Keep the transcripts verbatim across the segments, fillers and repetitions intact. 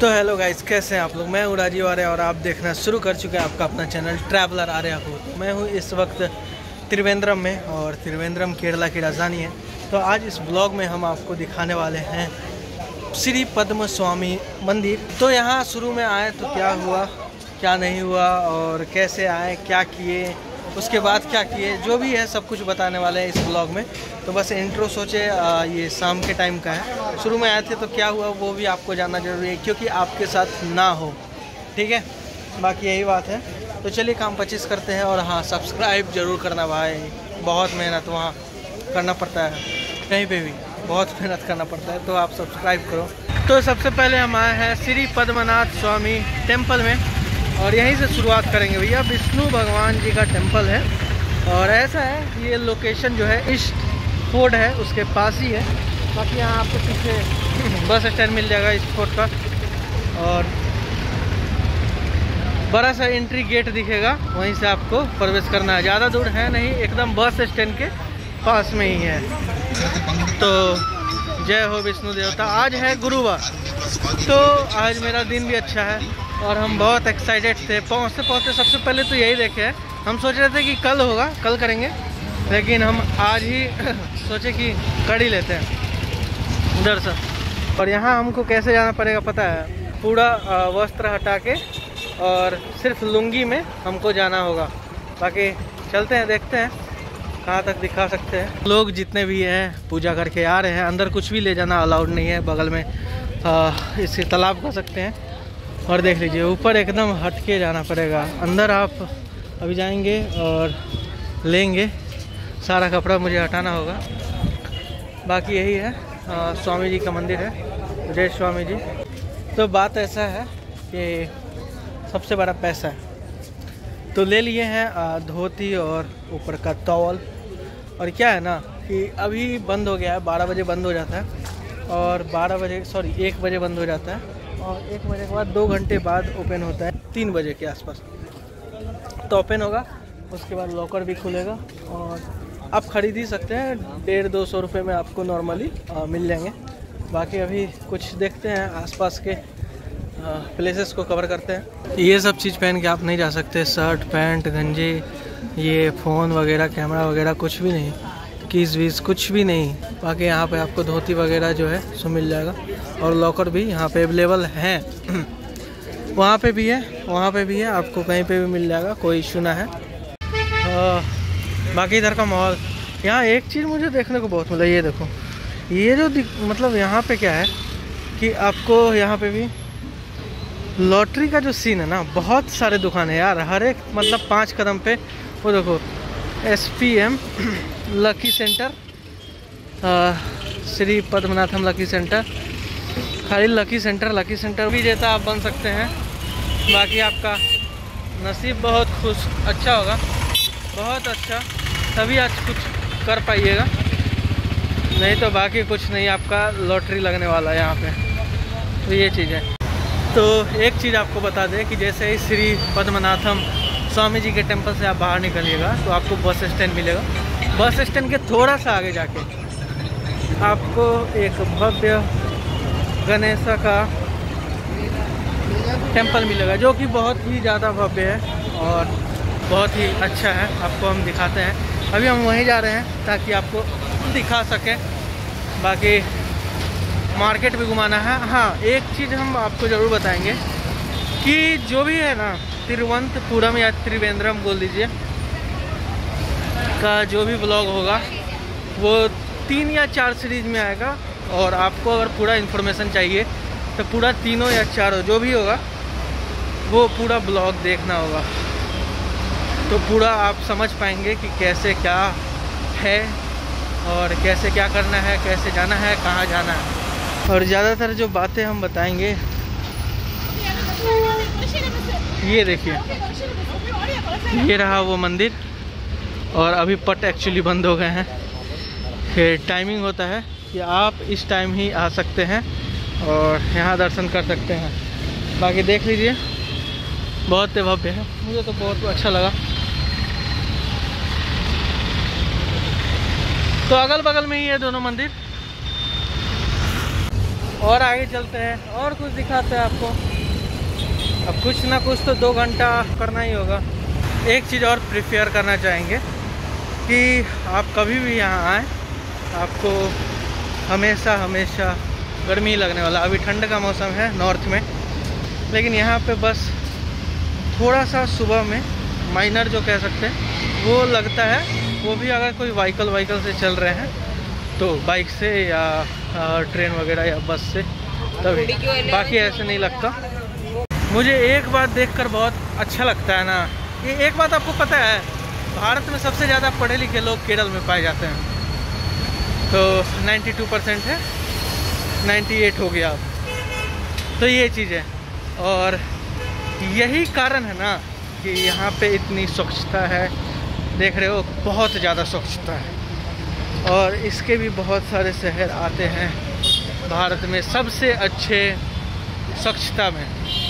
तो hello guys, कैसे हैं आप लोग। मैं हूँ राजीव आर्य और आप देखना शुरू कर चुके हैं आपका अपना चैनल ट्रैवलर आर्या को। मैं हूँ इस वक्त त्रिवेंद्रम में और त्रिवेंद्रम केरला की राजधानी है। तो आज इस ब्लॉग में हम आपको दिखाने वाले हैं श्री पद्म स्वामी मंदिर। तो यहाँ शुरू में आए तो क्या हुआ क्या नहीं हुआ और कैसे आए, क्या किए, उसके बाद क्या किए, जो भी है सब कुछ बताने वाले हैं इस ब्लॉग में। तो बस इंट्रो सोचे आ, ये शाम के टाइम का है। शुरू में आए थे तो क्या हुआ वो भी आपको जानना जरूरी है, क्योंकि आपके साथ ना हो, ठीक है। बाकी यही बात है। तो चलिए काम पच्चीस करते हैं। और हाँ, सब्सक्राइब जरूर करना भाई, बहुत मेहनत वहाँ करना पड़ता है, कहीं पे भी बहुत मेहनत करना पड़ता है, तो आप सब्सक्राइब करो। तो सबसे पहले हम आए हैं श्री पद्मनाथ स्वामी टेम्पल में और यहीं से शुरुआत करेंगे भैया। विष्णु भगवान जी का टेम्पल है और ऐसा है, ये लोकेशन जो है ईस्ट फोर्ट है उसके पास ही है। बाकी यहाँ आपको पीछे बस स्टैंड मिल जाएगा ईस्ट फोर्ट का और बड़ा सा एंट्री गेट दिखेगा, वहीं से आपको प्रवेश करना है। ज़्यादा दूर है नहीं, एकदम बस स्टैंड के पास में ही है। तो जय हो विष्णु देवता। आज है गुरुवार, तो आज मेरा दिन भी अच्छा है और हम बहुत एक्साइटेड थे। पहुँचते पहुँचते सबसे पहले तो यही देखे है, हम सोच रहे थे कि कल होगा, कल करेंगे, लेकिन हम आज ही सोचे कि कर ही लेते हैं दर्शन। और यहाँ हमको कैसे जाना पड़ेगा पता है, पूरा वस्त्र हटा के और सिर्फ लुंगी में हमको जाना होगा। बाकी चलते हैं, देखते हैं कहाँ तक दिखा सकते हैं। लोग जितने भी हैं पूजा करके आ रहे हैं। अंदर कुछ भी ले जाना अलाउड नहीं है। बगल में आ, इसे तालाब कर सकते हैं। और देख लीजिए ऊपर एकदम हट के जाना पड़ेगा। अंदर आप अभी जाएंगे और लेंगे, सारा कपड़ा मुझे हटाना होगा। बाकी यही है, आ, स्वामी जी का मंदिर है, जय स्वामी जी। तो बात ऐसा है कि सबसे बड़ा पैसा है, तो ले लिए हैं धोती और ऊपर का टॉवल। और क्या है ना कि अभी बंद हो गया है, बारह बजे बंद हो जाता है और बारह बजे सॉरी एक बजे बंद हो जाता है और एक बजे के बाद दो घंटे बाद ओपन होता है, तीन बजे के आसपास तो ओपन होगा। उसके बाद लॉकर भी खुलेगा और आप ख़रीद ही सकते हैं। डेढ़ दो सौ रुपये में आपको नॉर्मली मिल जाएंगे। बाकी अभी कुछ देखते हैं, आसपास के प्लेसेस को कवर करते हैं। ये सब चीज़ पहन के आप नहीं जा सकते, शर्ट पैंट गंजी, ये फ़ोन वगैरह कैमरा वगैरह कुछ भी नहीं, कीज वीज कुछ भी नहीं। बाकी यहाँ पे आपको धोती वगैरह जो है सो मिल जाएगा और लॉकर भी यहाँ पे अवेलेबल हैं। वहाँ पे भी है, वहाँ पे भी है, आपको कहीं पे भी मिल जाएगा, कोई इशू ना है। आ, बाकी इधर का माहौल, यहाँ एक चीज़ मुझे देखने को बहुत मिला, ये देखो, ये जो मतलब यहाँ पे क्या है कि आपको यहाँ पे भी लॉटरी का जो सीन है ना, बहुत सारे दुकान है यार, हर एक मतलब पाँच कदम पे। वो देखो S P M lucky centre, Shri Padmanatham lucky centre, खाली लकी सेंटर लकी सेंटर विजेता आप बन सकते हैं। बाकी आपका नसीब बहुत खुश अच्छा होगा, बहुत अच्छा, तभी आज कुछ कर पाइएगा, नहीं तो बाकी कुछ नहीं, आपका लॉटरी लगने वाला है यहाँ पे। तो ये चीज़ है। तो एक चीज़ आपको बता दें कि जैसे ही श्री पद्मनाथम स्वामी जी के टेम्पल से आप बाहर निकलिएगा तो आपको बस स्टैंड मिलेगा। बस स्टैंड के थोड़ा सा आगे जाके आपको एक भव्य गणेश का टेम्पल मिलेगा, जो कि बहुत ही ज़्यादा भव्य है और बहुत ही अच्छा है। आपको हम दिखाते हैं, अभी हम वहीं जा रहे हैं ताकि आपको दिखा सकें। बाकी मार्केट भी घुमाना है। हाँ, एक चीज़ हम आपको ज़रूर बताएंगे कि जो भी है ना तिरुवनंतपुरम या त्रिवेंद्रम बोल दीजिए का जो भी ब्लॉग होगा वो तीन या चार सीरीज़ में आएगा। और आपको अगर पूरा इन्फॉर्मेशन चाहिए तो पूरा तीनों या चारों जो भी होगा वो पूरा ब्लॉग देखना होगा, तो पूरा आप समझ पाएंगे कि कैसे क्या है और कैसे क्या करना है, कैसे जाना है, कहाँ जाना है। और ज़्यादातर जो बातें हम बताएंगे, ये देखिए, ये रहा वो मंदिर और अभी पट एक्चुअली बंद हो गए हैं। फिर टाइमिंग होता है कि आप इस टाइम ही आ सकते हैं और यहाँ दर्शन कर सकते हैं। बाकी देख लीजिए, बहुत भव्य है, मुझे तो बहुत अच्छा लगा। तो अगल बगल में ही है दोनों मंदिर। और आगे चलते हैं और कुछ दिखाते हैं आपको। अब कुछ ना कुछ तो दो घंटा करना ही होगा। एक चीज़ और प्रिफेयर करना चाहेंगे कि आप कभी भी यहाँ आएँ, आपको हमेशा हमेशा गर्मी लगने वाला। अभी ठंड का मौसम है नॉर्थ में, लेकिन यहाँ पे बस थोड़ा सा सुबह में माइनर जो कह सकते हैं वो लगता है, वो भी अगर कोई व्हीकल व्हीकल से चल रहे हैं तो बाइक से या ट्रेन वगैरह या बस से, तभी, बाकी ऐसे नहीं लगता। मुझे एक बात देखकर बहुत अच्छा लगता है ना, ये एक बात आपको पता है, भारत में सबसे ज़्यादा पढ़े लिखे लोग केरल में पाए जाते हैं। तो बानवे परसेंट है, अट्ठानवे हो गया अब। तो ये चीज़ है, और यही कारण है ना कि यहाँ पे इतनी स्वच्छता है। देख रहे हो, बहुत ज़्यादा स्वच्छता है। और इसके भी बहुत सारे शहर आते हैं भारत में सबसे अच्छे स्वच्छता में।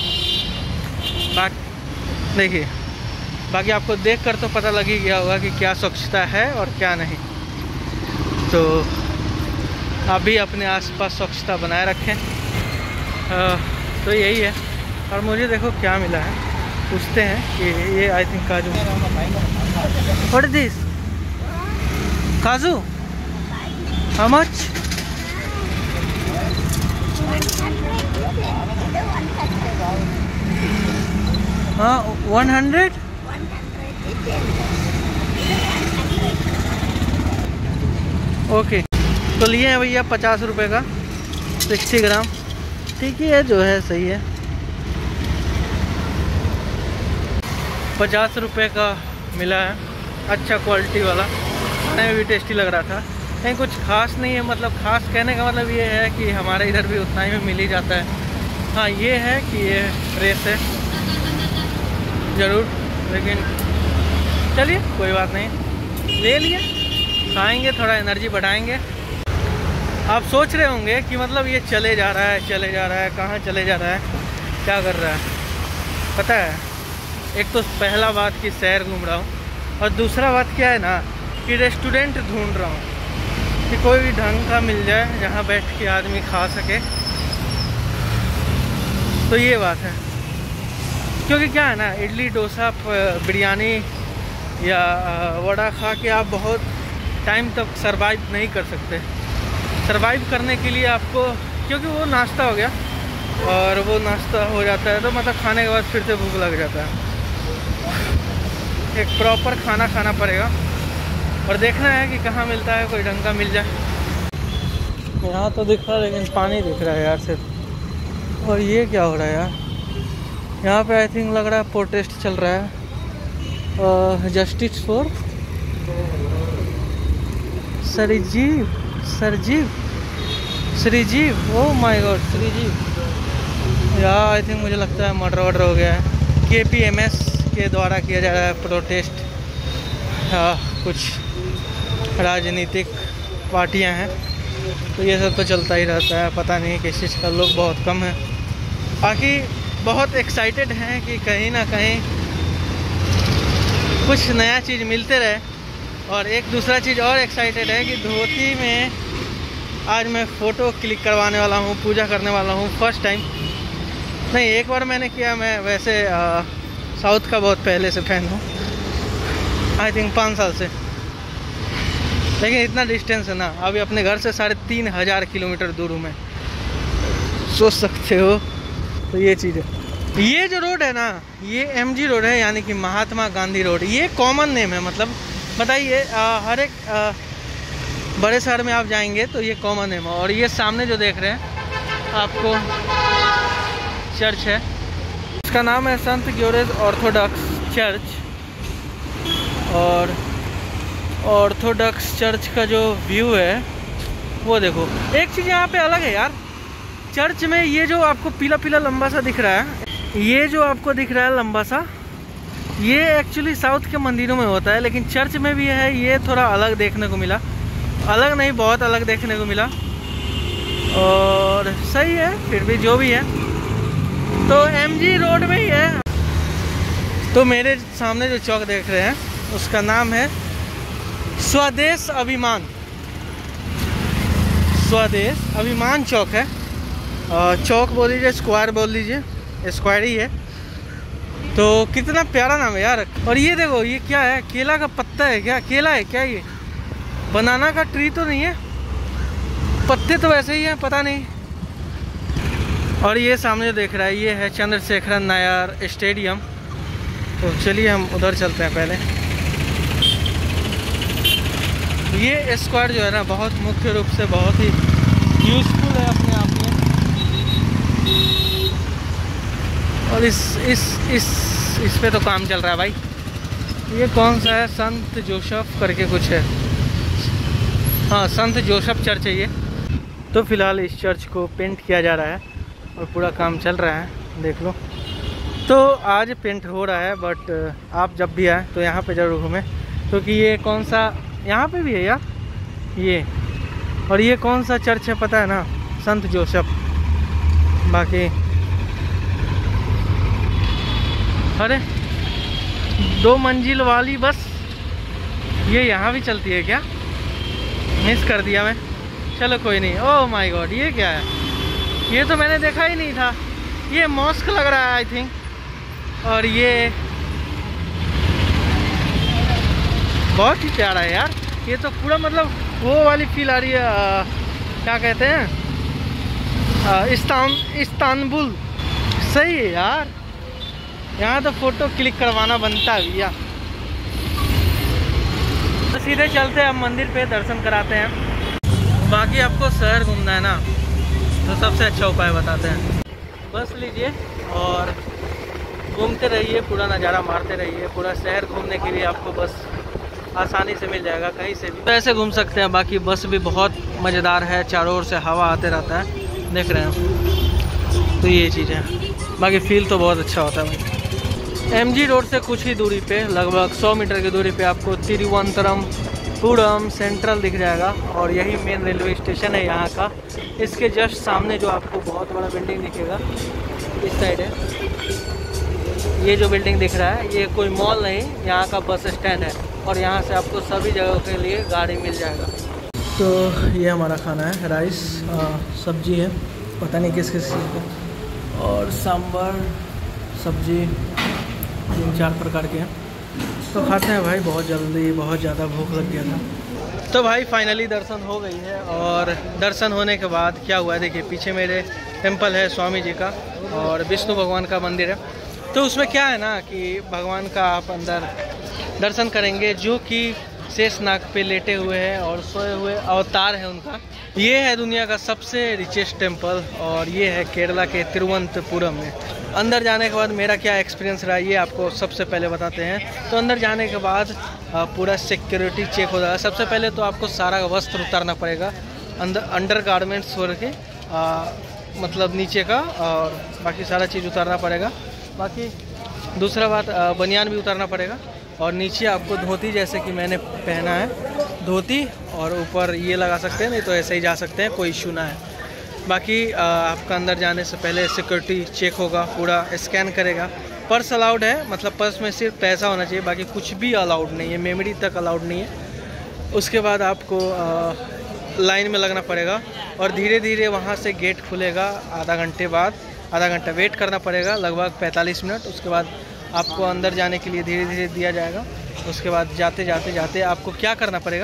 बाकी देखिए, बाकी आपको देखकर तो पता लग ही गया होगा कि क्या स्वच्छता है और क्या नहीं। तो आप भी अपने आसपास स्वच्छता बनाए रखें। आ, तो यही है। और मुझे देखो क्या मिला है, पूछते हैं कि ये I think kaju. What is this? Kaju? How much? हाँ, वन हंड्रेड। ओके, तो लिए हैं भैया पचास रुपए का सिक्सटी ग्राम। ठीक ही है, जो है सही है। पचास रुपए का मिला है, अच्छा क्वालिटी वाला, खाने में भी टेस्टी लग रहा था। कहीं कुछ खास नहीं है, मतलब खास कहने का मतलब ये है कि हमारे इधर भी उतना ही में मिल ही जाता है। हाँ, ये है कि ये फ्रेश है ज़रूर, लेकिन चलिए कोई बात नहीं, ले लिए, खाएंगे, थोड़ा एनर्जी बढ़ाएंगे। आप सोच रहे होंगे कि मतलब ये चले जा रहा है चले जा रहा है कहाँ चले जा रहा है, क्या कर रहा है। पता है, एक तो पहला बात कि शहर घूम रहा हूँ, और दूसरा बात क्या है ना कि रेस्टोरेंट ढूंढ रहा हूँ कि कोई भी ढंग का मिल जाए जहाँ बैठ के आदमी खा सके। तो ये बात है, क्योंकि क्या है ना, इडली डोसा बिरयानी या वड़ा खा के आप बहुत टाइम तक सरवाइव नहीं कर सकते। सरवाइव करने के लिए आपको, क्योंकि वो नाश्ता हो गया और वो नाश्ता हो जाता है तो मतलब खाने के बाद फिर से भूख लग जाता है। एक प्रॉपर खाना खाना पड़ेगा और देखना है कि कहाँ मिलता है, कोई ढंग का मिल जाए। यहाँ तो दिख रहा है, लेकिन पानी दिख रहा है यार सिर्फ। और ये क्या हो रहा है यार, यहाँ पे आई थिंक लग रहा है प्रोटेस्ट चल रहा है, justice for Sarjeev Sarjeev Sreejeev oh my god, Sreejeev. यार आई थिंक मुझे लगता है मर्डर वर्डर हो गया है। के पी एम एस के द्वारा किया जा रहा है प्रोटेस्ट। हाँ, कुछ राजनीतिक पार्टियां हैं, तो ये सब तो चलता ही रहता है। पता नहीं किस चीज़ का, लोग बहुत कम हैं। बाकी बहुत एक्साइटेड हैं कि कहीं ना कहीं कुछ नया चीज़ मिलते रहे। और एक दूसरा चीज़ और एक्साइटेड है कि धोती में आज मैं फ़ोटो क्लिक करवाने वाला हूँ, पूजा करने वाला हूँ फर्स्ट टाइम। नहीं, एक बार मैंने किया। मैं वैसे आ, साउथ का बहुत पहले से फ़ैन हूँ, आई थिंक पाँच साल से। लेकिन इतना डिस्टेंस है ना, अभी अपने घर से साढ़े तीन हज़ार किलोमीटर दूर हूँ मैं, सोच सकते हो। तो ये चीज़ है। ये जो रोड है ना, ये एम जी रोड है, यानी कि महात्मा गांधी रोड। ये कॉमन नेम है, मतलब बताइए, हर एक आ, बड़े शहर में आप जाएंगे तो ये कॉमन नेम है। और ये सामने जो देख रहे हैं आपको चर्च है, इसका नाम है संत ग्योरेज ऑर्थोडॉक्स चर्च। और ऑर्थोडॉक्स चर्च का जो व्यू है वो देखो। एक चीज़ यहाँ पे अलग है यार, चर्च में ये जो आपको पीला पीला लंबा सा दिख रहा है, ये जो आपको दिख रहा है लंबा सा, ये एक्चुअली साउथ के मंदिरों में होता है, लेकिन चर्च में भी है। ये थोड़ा अलग देखने को मिला, अलग नहीं बहुत अलग देखने को मिला। और सही है, फिर भी जो भी है तो एमजी रोड में ही है। तो मेरे सामने जो चौक देख रहे हैं उसका नाम है स्वदेश अभिमान। स्वदेश अभिमान चौक है। चौक बोल लीजिए, स्क्वायर बोल लीजिए, स्क्वायर ही है। तो कितना प्यारा नाम है यार। और ये देखो, ये क्या है? केला का पत्ता है क्या? केला है क्या ये? बनाना का ट्री तो नहीं है, पत्ते तो वैसे ही हैं, पता नहीं। और ये सामने जो देख रहा है, ये है चंद्रशेखरन नायर स्टेडियम। तो चलिए हम उधर चलते हैं पहले। ये स्क्वायर जो है ना, बहुत मुख्य रूप से बहुत ही यूजफुल है अपने आप में। और इस इस इस इस पे तो काम चल रहा है भाई। ये कौन सा है? संत जोसेफ करके कुछ है। हाँ, संत जोसेफ चर्च है ये। तो फिलहाल इस चर्च को पेंट किया जा रहा है और पूरा काम चल रहा है, देख लो। तो आज पेंट हो रहा है, बट आप जब भी आए तो यहाँ पे ज़रूर घूमें, क्योंकि ये कौन सा, यहाँ पे भी है यार ये। और ये कौन सा चर्च है पता है ना? संत जोसेफ। बाकी अरे दो मंजिल वाली बस ये यहाँ भी चलती है क्या? मिस कर दिया मैं। चलो कोई नहीं। ओह माय गॉड, ये क्या है? ये तो मैंने देखा ही नहीं था। ये मॉस्क लग रहा है आई थिंक। और ये बहुत ही प्यारा है यार। ये तो पूरा मतलब वो वाली फील आ रही है, आ, क्या कहते हैं, इस्तान इस्तांबुल। सही है यार। यहाँ तो फोटो क्लिक करवाना बनता है भैया। तो सीधे चलते हैं, हम मंदिर पे दर्शन कराते हैं। बाकी आपको शहर घूमना है ना, तो सबसे अच्छा उपाय बताते हैं। बस लीजिए और घूमते रहिए, पूरा नज़ारा मारते रहिए। पूरा शहर घूमने के लिए आपको बस आसानी से मिल जाएगा, कहीं से भी ऐसे घूम सकते हैं। बाकी बस भी बहुत मज़ेदार है, चारों ओर से हवा आते रहता है, देख रहे हैं। तो ये चीज़ है। बाकी फील तो बहुत अच्छा होता है भाई। एमजी रोड से कुछ ही दूरी पे, लगभग सौ मीटर की दूरी पे आपको तिरुवनंतपुरम सेंट्रल दिख जाएगा। और यही मेन रेलवे स्टेशन है यहाँ का। इसके जस्ट सामने जो आपको बहुत बड़ा बिल्डिंग दिखेगा, इस साइड है। ये जो बिल्डिंग दिख रहा है, ये कोई मॉल नहीं, यहाँ का बस स्टैंड है। और यहाँ से आपको सभी जगहों के लिए गाड़ी मिल जाएगा। तो ये हमारा खाना है, राइस, सब्जी है, पता नहीं किस किस चीज़ का, और सांभर, सब्जी, तीन चार प्रकार के हैं। तो खाते हैं भाई, बहुत जल्दी, बहुत ज़्यादा भूख लग गया था। तो भाई फाइनली दर्शन हो गई है। और दर्शन होने के बाद क्या हुआ, देखिए पीछे मेरे टेम्पल है स्वामी जी का, और विष्णु भगवान का मंदिर है। तो उसमें क्या है ना कि भगवान का आप अंदर दर्शन करेंगे, जो कि शेषनाग पे लेटे हुए हैं और सोए हुए अवतार है उनका। ये है दुनिया का सबसे रिचेस्ट टेम्पल, और ये है केरला के तिरुवनंतपुरम में। अंदर जाने के बाद मेरा क्या एक्सपीरियंस रहा, ये आपको सबसे पहले बताते हैं। तो अंदर जाने के बाद पूरा सिक्योरिटी चेक हो जाएगा। सबसे पहले तो आपको सारा वस्त्र उतारना पड़ेगा, अंदर अंडर गारमेंट्स छोड़ के, मतलब नीचे का, और बाकी सारा चीज़ उतारना पड़ेगा। बाकी दूसरा बात, बनियान भी उतारना पड़ेगा। और नीचे आपको धोती, जैसे कि मैंने पहना है धोती, और ऊपर ये लगा सकते हैं, नहीं तो ऐसे ही जा सकते हैं, कोई इशू ना है। बाकी आपका अंदर जाने से पहले सिक्योरिटी चेक होगा, पूरा स्कैन करेगा। पर्स अलाउड है, मतलब पर्स में सिर्फ पैसा होना चाहिए, बाकी कुछ भी अलाउड नहीं है, मेमोरी तक अलाउड नहीं है। उसके बाद आपको आ, लाइन में लगना पड़ेगा, और धीरे धीरे वहाँ से गेट खुलेगा। आधा घंटे बाद, आधा घंटा वेट करना पड़ेगा, लगभग पैंतालीस मिनट। उसके बाद आपको अंदर जाने के लिए धीरे धीरे दिया जाएगा। उसके बाद जाते जाते जाते आपको क्या करना पड़ेगा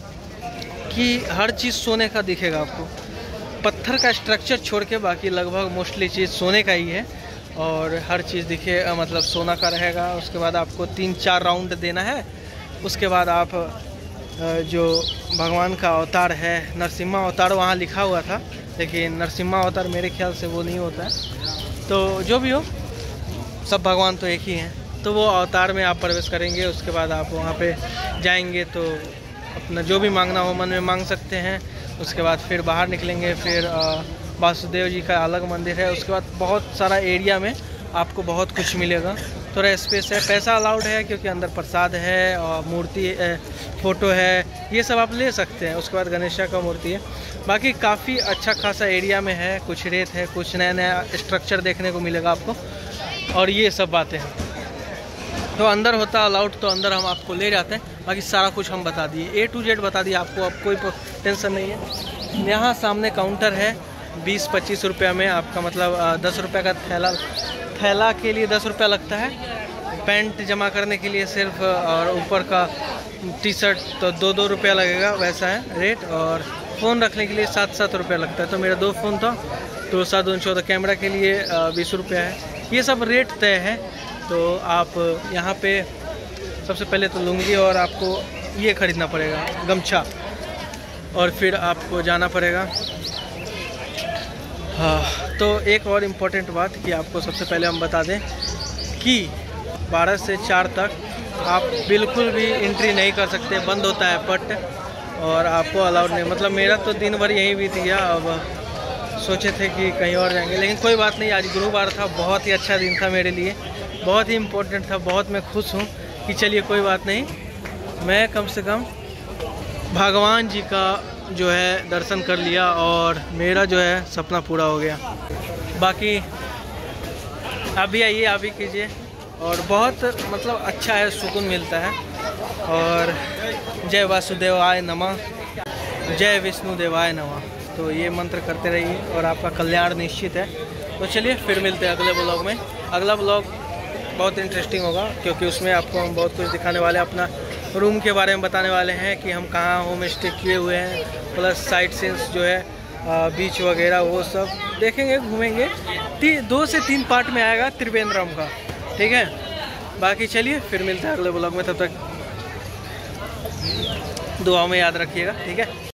कि हर चीज़ सोने का दिखेगा आपको, पत्थर का स्ट्रक्चर छोड़ के बाकी लगभग मोस्टली चीज़ सोने का ही है। और हर चीज़ दिखे, मतलब सोना का रहेगा। उसके बाद आपको तीन चार राउंड देना है। उसके बाद आप जो भगवान का अवतार है, नरसिम्हा अवतार वहाँ लिखा हुआ था, लेकिन नरसिम्हा अवतार मेरे ख्याल से वो नहीं होता है। तो जो भी हो, सब भगवान तो एक ही हैं। तो वो अवतार में आप प्रवेश करेंगे। उसके बाद आप वहाँ पे जाएंगे तो अपना जो भी मांगना हो मन में मांग सकते हैं। उसके बाद फिर बाहर निकलेंगे, फिर वासुदेव जी का अलग मंदिर है। उसके बाद बहुत सारा एरिया में आपको बहुत कुछ मिलेगा, थोड़ा स्पेस है। पैसा अलाउड है क्योंकि अंदर प्रसाद है और मूर्ति है, फ़ोटो है, ये सब आप ले सकते हैं। उसके बाद गणेशा का मूर्ति है। बाकी काफ़ी अच्छा खासा एरिया में है, कुछ रेत है, कुछ नया नया स्ट्रक्चर देखने को मिलेगा आपको, और ये सब बातें हैं। तो अंदर होता अलाउड तो अंदर हम आपको ले जाते हैं। बाकी सारा कुछ हम बता दिए, ए टू जेड बता दिए आपको, अब कोई टेंशन नहीं है। यहाँ सामने काउंटर है, बीस पच्चीस रुपया में आपका मतलब दस रुपये का थैला थैला के लिए दस रुपया लगता है, पैंट जमा करने के लिए सिर्फ और ऊपर का टी शर्ट तो दो दो रुपया लगेगा, वैसा है रेट। और फ़ोन रखने के लिए सात सात रुपया लगता है। तो मेरा दो फ़ोन था तो सात दून चौदह, कैमरा के लिए बीस रुपया है। ये सब रेट तय है। तो आप यहाँ पे सबसे पहले तो लुंगी और आपको ये ख़रीदना पड़ेगा गमछा, और फिर आपको जाना पड़ेगा। हाँ, तो एक और इम्पोर्टेंट बात कि आपको सबसे पहले हम बता दें कि बारह से चार तक आप बिल्कुल भी एंट्री नहीं कर सकते, बंद होता है पट, और आपको अलाउड नहीं। मतलब मेरा तो दिन भर यहीं बीत गया। अब सोचे थे कि कहीं और जाएंगे, लेकिन कोई बात नहीं, आज गुरुवार था, बहुत ही अच्छा दिन था मेरे लिए, बहुत ही इम्पोर्टेंट था। बहुत मैं खुश हूँ कि चलिए कोई बात नहीं, मैं कम से कम भगवान जी का जो है दर्शन कर लिया और मेरा जो है सपना पूरा हो गया। बाकी आप भी आइए, आप भी कीजिए, और बहुत मतलब अच्छा है, सुकून मिलता है। और जय वासुदेवाय नमः, जय विष्णु देवाय नमः। तो ये मंत्र करते रहिए और आपका कल्याण निश्चित है। तो चलिए फिर मिलते हैं अगले ब्लॉग में। अगला ब्लॉग बहुत इंटरेस्टिंग होगा, क्योंकि उसमें आपको हम बहुत कुछ दिखाने वाले हैं, अपना रूम के बारे में बताने वाले हैं कि हम कहाँ होम स्टे किए हुए हैं, प्लस साइट सीन्स जो है बीच वगैरह वो सब देखेंगे, घूमेंगे। ती, दो से तीन पार्ट में आएगा त्रिवेंद्रम का, ठीक है। बाकी चलिए फिर मिलते हैं अगले ब्लॉग में, तब तक दुआ में याद रखिएगा, ठीक है।